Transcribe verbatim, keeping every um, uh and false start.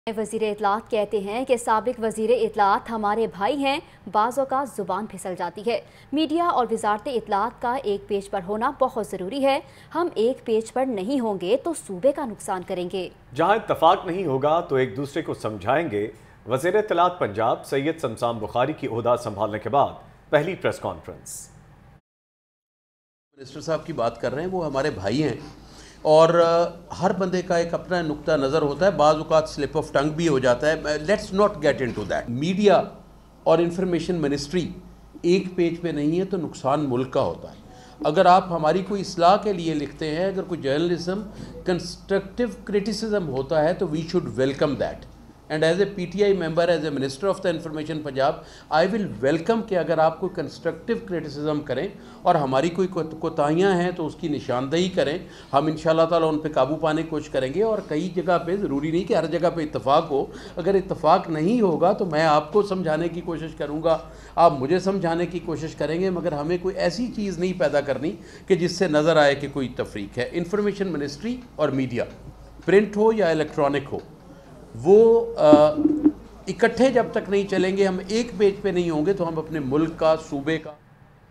वज़ीर इत्तलात कहते हैं कि साबिक वज़ीर इत्तलात हमारे भाई हैं, बाज़ औक़ात ज़ुबान फिसल जाती है। मीडिया और वज़ारत इत्तलात का एक पेज पर होना बहुत ज़रूरी है। हम एक पेज पर नहीं होंगे तो सूबे का नुकसान करेंगे। जहाँ इत्तफाक नहीं होगा तो एक दूसरे को समझाएंगे। वज़ीर इत्तलात पंजाब सैयद शमशान बुखारी की ओहदा संभालने के बाद पहली प्रेस कॉन्फ्रेंस। मिनिस्टर साहब की बात कर रहे हैं, वो हमारे भाई हैं और हर बंदे का एक अपना नुक्ता नज़र होता है, बाज़ औक़ात स्लिप ऑफ टंग भी हो जाता है। Let's not get into that. Media और इंफॉर्मेशन मिनिस्ट्री एक पेज पे नहीं है तो नुकसान मुल्क का होता है। अगर आप हमारी कोई इस्लाह के लिए लिखते हैं, अगर कोई जर्नलिज्म कंस्ट्रक्टिव क्रिटिसिज्म होता है तो we should welcome that. And as a P T I member, as a minister of the information Punjab, I will welcome कि अगर आप कोई कंस्ट्रक्टिव क्रिटिसिज्म करें और हमारी कोई कोताहियाँ हैं तो उसकी निशानदेही करें। हम इंशाल्लाह ताला उन पे काबू पाने की कोशिश करेंगे। और कई जगह पे ज़रूरी नहीं कि हर जगह पे इत्तफाक हो। अगर इत्तफाक नहीं होगा तो मैं आपको समझाने की कोशिश करूँगा, आप मुझे समझाने की कोशिश करेंगे, मगर हमें कोई ऐसी चीज़ नहीं पैदा करनी कि जिससे नज़र आए कि कोई तफरीक है। इंफॉर्मेशन मिनिस्ट्री और मीडिया, प्रिंट हो या इलेक्ट्रॉनिक हो, वो इकट्ठे जब तक नहीं चलेंगे, हम एक पेज पे नहीं होंगे तो हम अपने मुल्क का, सूबे का